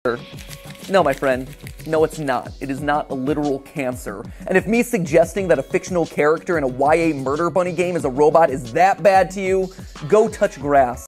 No, my friend. No, it's not. It is not a literal cancer. And if me suggesting that a fictional character in a YA murder bunny game is a robot is that bad to you, go touch grass.